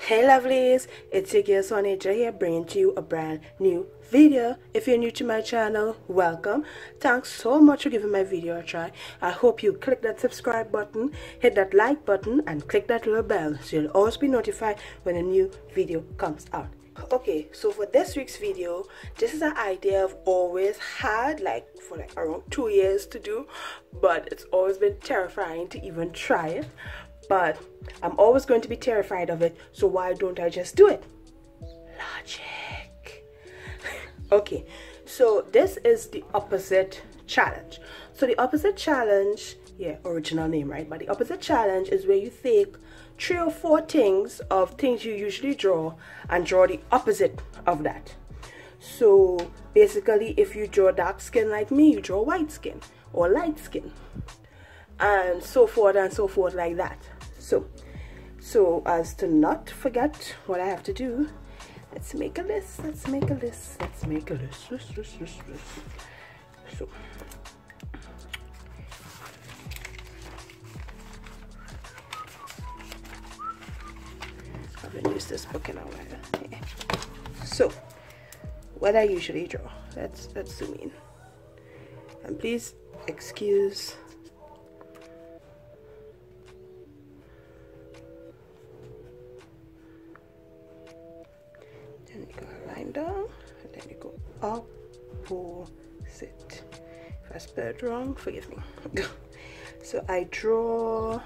Hey lovelies, it's your girl Swan here, bringing to you a brand new video. If you're new to my channel, welcome. Thanks so much for giving my video a try. I hope you click that subscribe button, hit that like button, and click that little bell so you'll always be notified when a new video comes out. Okay, so for this week's video, this is an idea I've always had for around 2 years to do, but it's always been terrifying to even try it. But I'm always going to be terrified of it, so why don't I just do it? Logic. Okay, so this is the opposite challenge. So the opposite challenge, yeah, original name, right? But the opposite challenge is where you take 3 or 4 things of things you usually draw and draw the opposite of that. So basically, if you draw dark skin like me, you draw white skin or light skin, and so forth like that. So as to not forget what I have to do, let's make a list. So I've been used this book in a while. Yeah. So what I usually draw, let's zoom in, and please excuse down, and then you go opposite. If I spelled wrong, forgive me. So I draw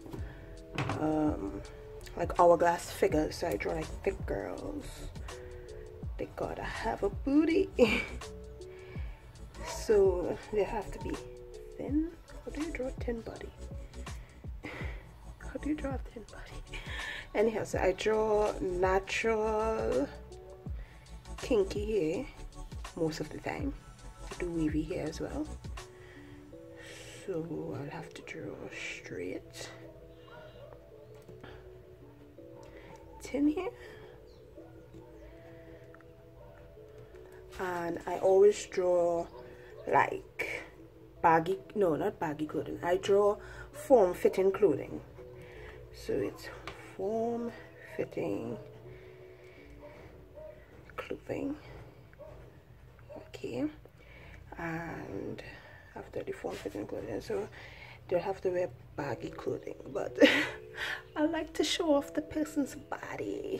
like hourglass figures. So I draw like thick girls. They gotta have a booty. So they have to be thin. How do you draw a thin body? How do you draw a thin body? Anyhow, so I draw natural kinky hair most of the time. I do wavy hair as well. So I'll have to draw straight thin hair. And I always draw like baggy, no, not baggy clothing. I draw form-fitting clothing. So it's form-fitting clothing. Okay, and after the form-fitting clothing, so they'll have to wear baggy clothing, but I like to show off the person's body.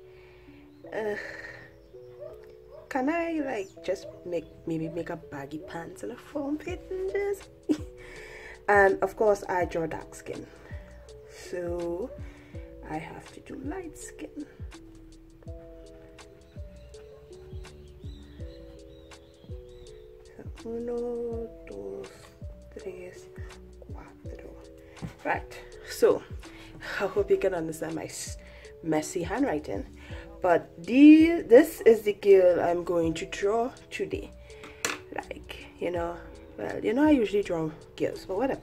Can I like just maybe make a baggy pants and a form-fitting jersey? And of course I draw dark skin, so I have to do light skin. Uno, dos, tres, cuatro. Right, so I hope you can understand my messy handwriting, but this is the girl I'm going to draw today. Like, I usually draw girls, but whatever.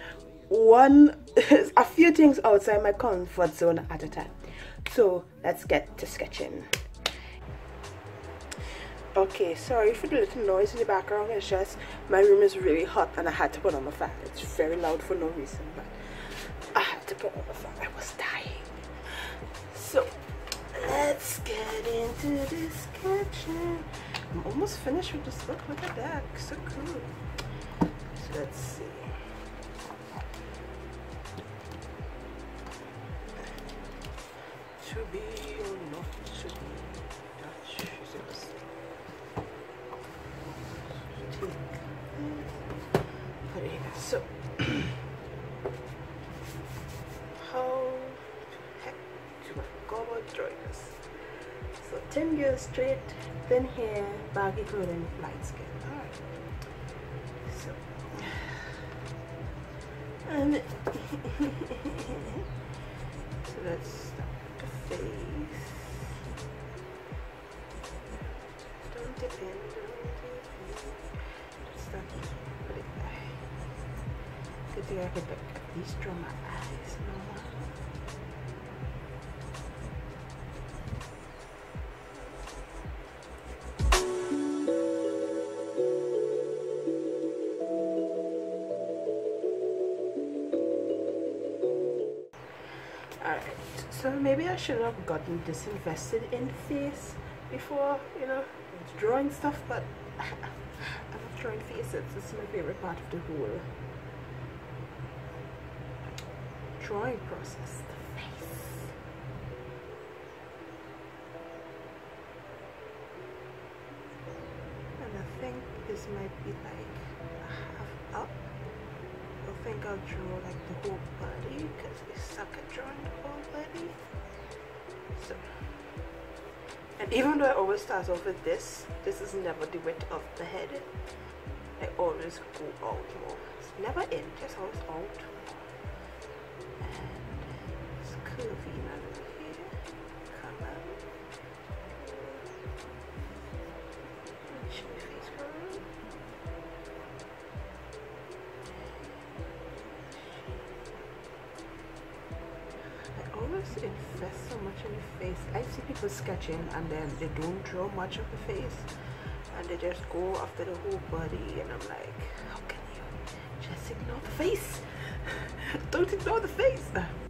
A few things outside my comfort zone at a time. So let's get to sketching. Okay, sorry for the little noise in the background. It's just my room is really hot and I had to put on the fan. It's very loud for no reason, but I had to put on the fan. I was dying. So let's get into this sketching. I'm almost finished with this book. Look at that, so cool. So let's see. To be or not to be. So how the heck do I go about drawing this? So 10 girls straight, thin hair, baggy clothing, light skin. Alright. So and so let's start with the face. Don't dip in, just start put it there. Good thing I could at least draw my eyes. So maybe I should have gotten disinvested in face before, you know, drawing stuff, but I love drawing faces. This is my favorite part of the whole drawing process, the face. And I think this might be like half up. I think I'll draw like the whole body because I suck at drawing the whole body. So, and even though I always start off with this is never the width of the head. I always go out more. It's never in, just always out. And it's curvy now here. Come out. Show your face curve. I always invest so much in the face. I see people sketching and then they don't draw much of the face and they just go after the whole body, and I'm like, how can you just ignore the face? Don't ignore the face.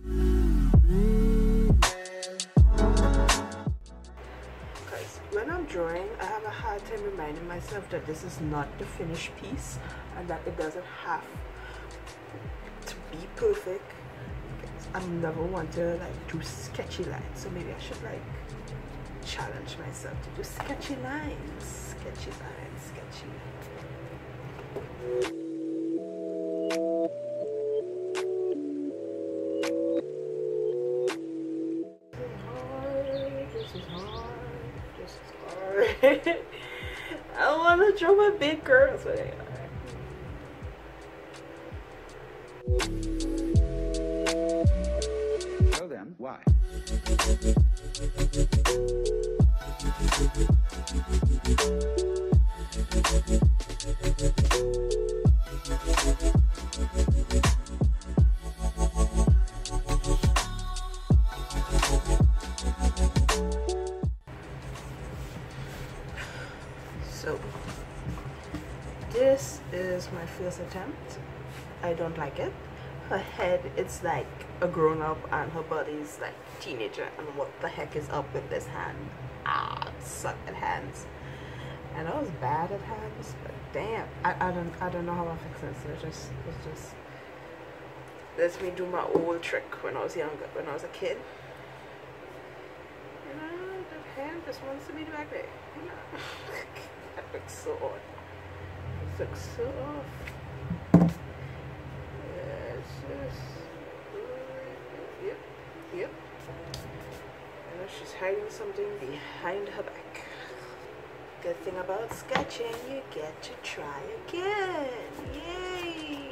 Because when I'm drawing, I have a hard time reminding myself that this is not the finished piece and that it doesn't have to be perfect. I never want to like do sketchy lines, so maybe I should like challenge myself to do sketchy lines, sketchy. This is hard. I want to draw my big girls, but anyway. So then, why? So this is my first attempt. I don't like it. Her head, it's like a grown-up and her body's like teenager, and what the heck is up with this hand? I suck at hands, and I was bad at hands, but damn, I don't know how I fix this. It's just lets me do my old trick when I was younger, when I was a kid. You know, the hand just wants to be back there. You know? That looks so odd. It looks so off. Yep. I know she's hiding something behind her back. Good thing about sketching, you get to try again. Yay!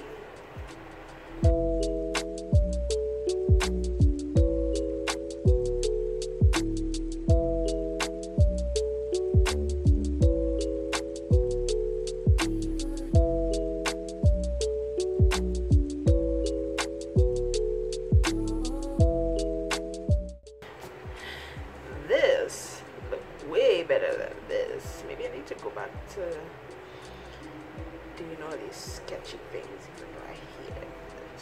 This looked way better than this. Maybe I need to go back to doing all these sketchy things even though I hate it.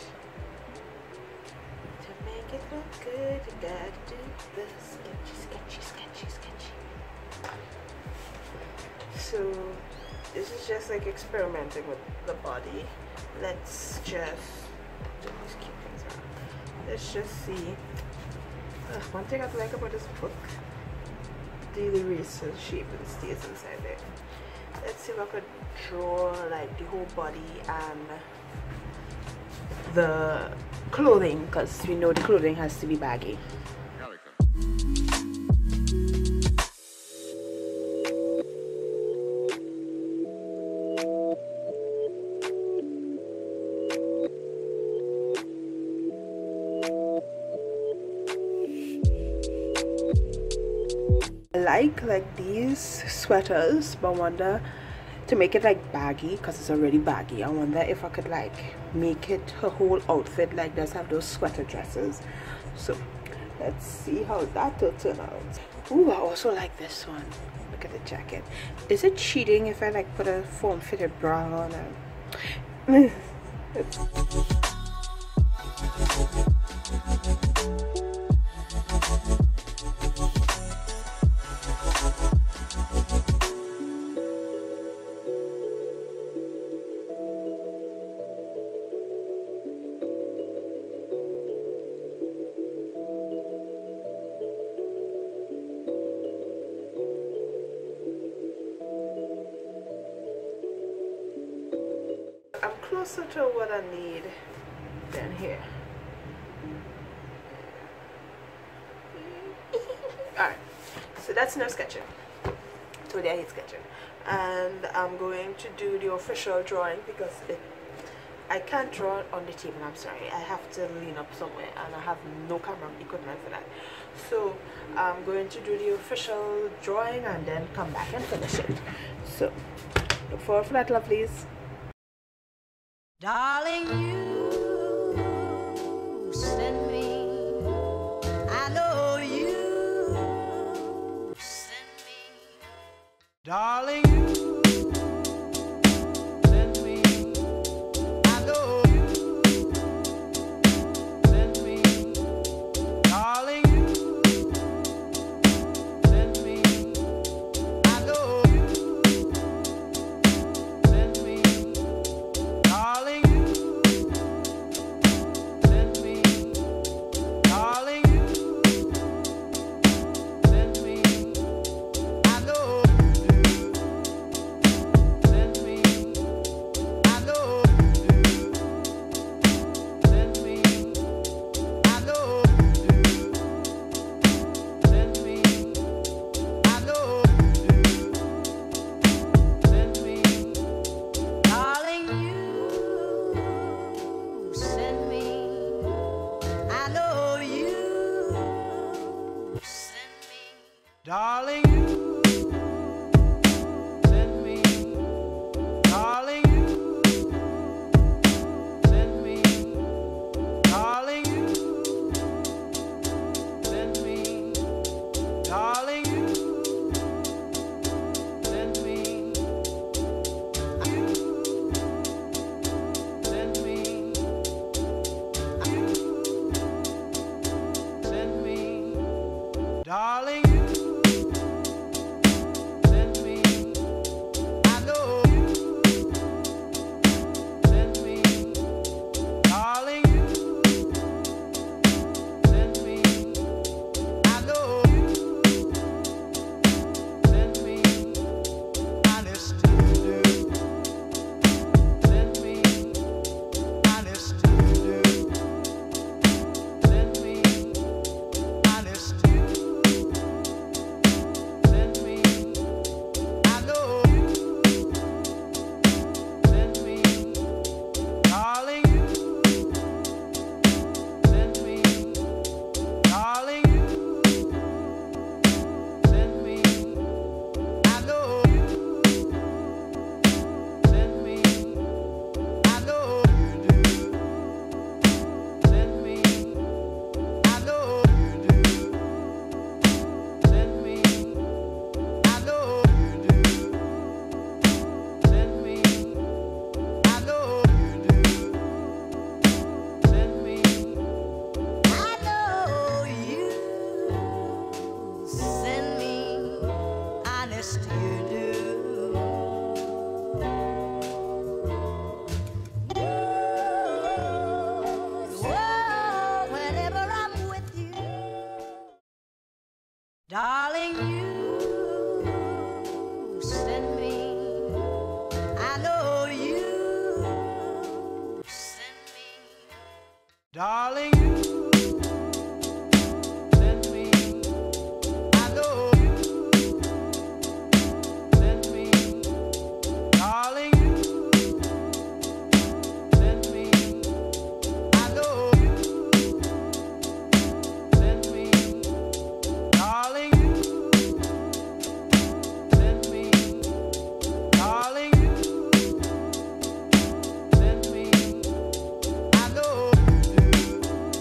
But to make it look good, you gotta do the sketchy. So this is just like experimenting with the body. Let's just keep things around. Let's just see. One thing I like about this book, the eraser shape and stays inside there. Let's see if I could draw like the whole body and the clothing, because we know the clothing has to be baggy. I like these sweaters, but I wonder to make it like baggy, because it's already baggy. I wonder if I could like make it her whole outfit like this, have those sweater dresses. So let's see how that will turn out. Ooh, I also like this one. Look at the jacket. Is it cheating if I like put a form-fitted bra on it? closer to what I need than here. Alright, so that's enough sketching. Today I hate sketching. And I'm going to do the official drawing because I can't draw on the table, I'm sorry. I have to lean up somewhere and I have no camera equipment for that. So I'm going to do the official drawing and then come back and finish it. So look forward for that, lovelies. Darling, you send me, I know you send me. Darling, you send me, I know you send me. Darling, you send me, I know you send me. Darling, darling, you send me. Darling, you send me. Darling, you send me. Darling, you send me. You send me. You send me. Darling, you darling, you send me. I know you send me. Darling, you send me. I know you send me. Darling, you send me. I know you send me. Darling, send me. Darling, send me. I know you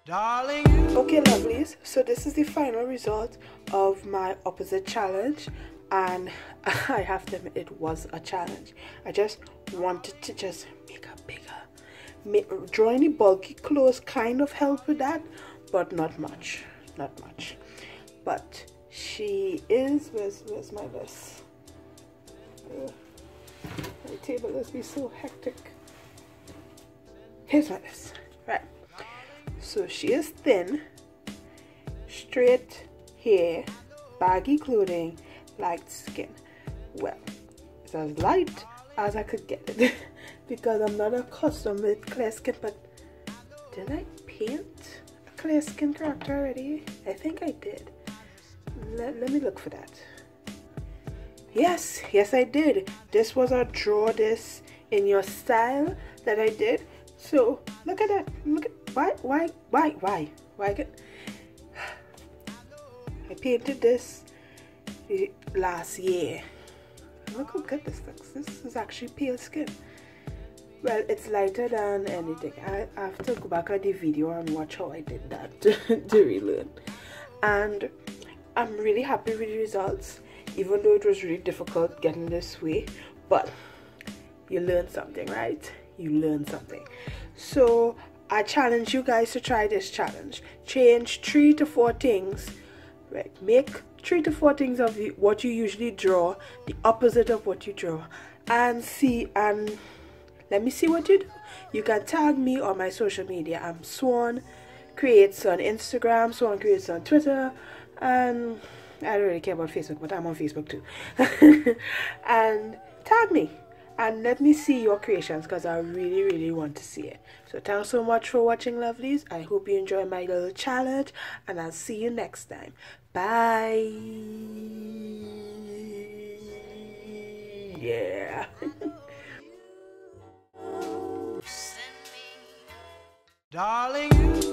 Okay, lovelies, so this is the final result of my opposite challenge, and I have to admit it was a challenge. I just wanted to just make her bigger. Drawing the bulky clothes kind of helped with that, but not much. But she is, where's my list? My table must be so hectic. Here's my list. Right. So she is thin, straight hair, baggy clothing, light skin. Well, it's as light as I could get it because I'm not accustomed with clear skin. But did I paint a clear skin character already? I think I did. Let me look for that. Yes, I did. This was a draw this in your style that I did. So look at that. Look at why? I painted this last year. Look how good this looks. This is actually pale skin. Well, it's lighter than anything. I have to go back at the video and watch how I did that to relearn. And I'm really happy with the results, even though it was really difficult getting this way. But you learn something, right? You learn something. So I challenge you guys to try this challenge. Change 3 to 4 things. Right, make 3 to 4 things of what you usually draw, the opposite of what you draw, and let me see what you do. You can tag me on my social media. I'm Swan Creates on Instagram, Swan Creates on Twitter, and I don't really care about Facebook, but I'm on Facebook too. And tag me and let me see your creations because I really want to see it. So thanks so much for watching, lovelies. I hope you enjoy my little challenge, and I'll see you next time. Bye. Yeah. Darling,